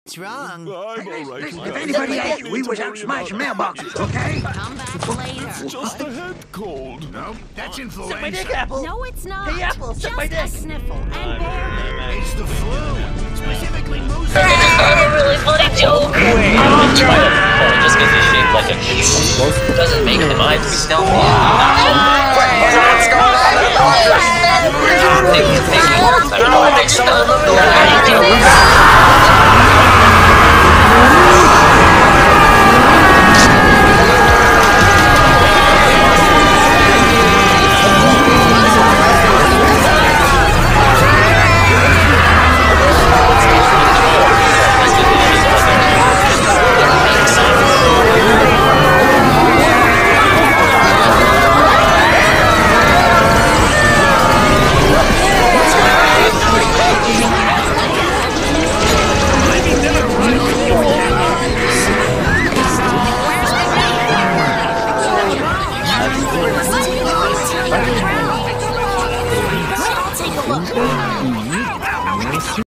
What's wrong? I'm all right. If anybody ate, we was out smashing mailboxes, okay? Come back later. Just a head cold. No, that's Suck my influenza. dick, Apple. No, it's not. Hey, Apple, suck Just my dick. a sniffle and bear. It's the flu. Specifically moose. a really funny joke. Just because he's shaped like a cube doesn't make him. I still I'll take a look.